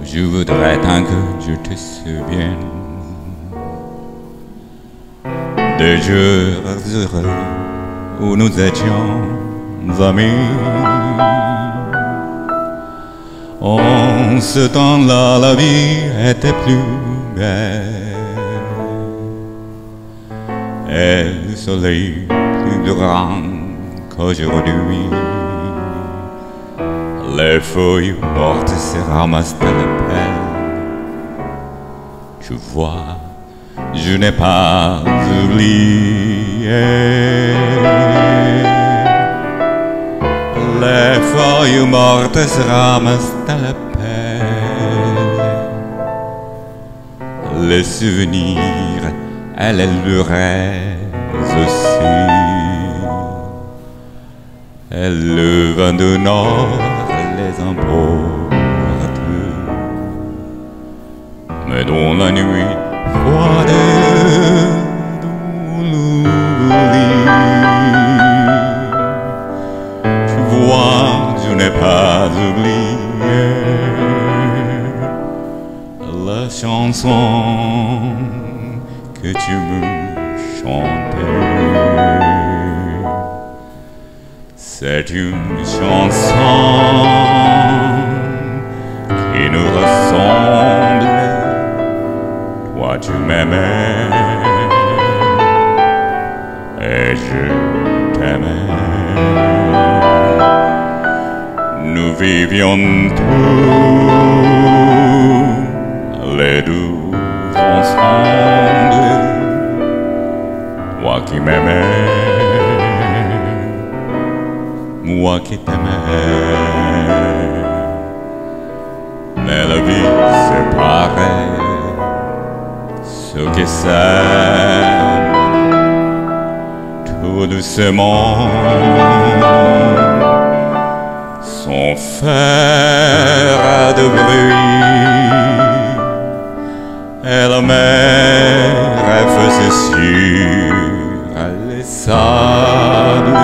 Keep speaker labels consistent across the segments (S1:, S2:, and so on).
S1: Je voudrais tant que je te souvienne des jours heureux où nous étions amis. En ce temps-là, la vie était plus belle et le soleil plus grand qu'aujourd'hui. Les feuilles mortes se ramassent à la pelle. Tu vois, je n'ai pas oublié. Les feuilles mortes se ramassent à la pelle. Les souvenirs, elles le restent aussi. Et le vent du nord les emporte. Mais dans la nuit froide dans l'oubli, tu vois, je n'ai pas oublié la chanson que tu me chantais. C'est une chanson qui nous ressemble. Toi tu m'aimais et je t'aimais. Nous vivions tous les deux ensemble. Toi qui m'aimais, moi qui t'aimais. Mais la vie c'est pareil, ceux qui s'aiment tout doucement sans faire de bruit. Et la mer fait ses sur les sables.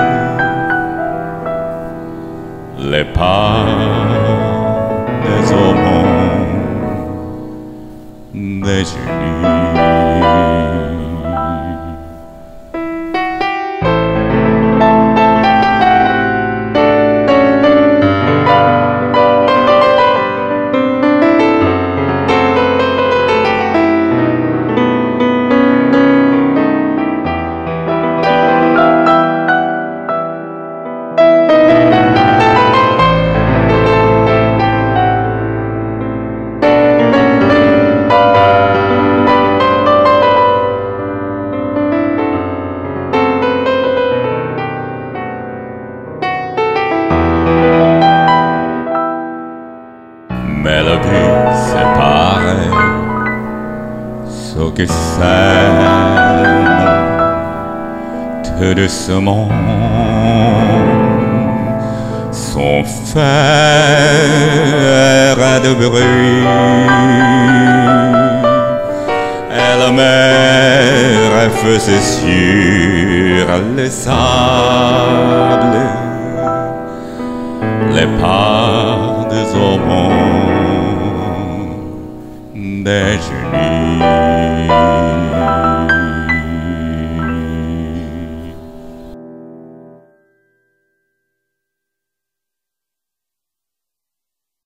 S1: Les pas des hommes des génies. Mais la vie c'est pareil, ceux qui s'aiment tout doucement sans faire de bruit. Et la mer fait ses sur les sables. Les pas des hommes des génies.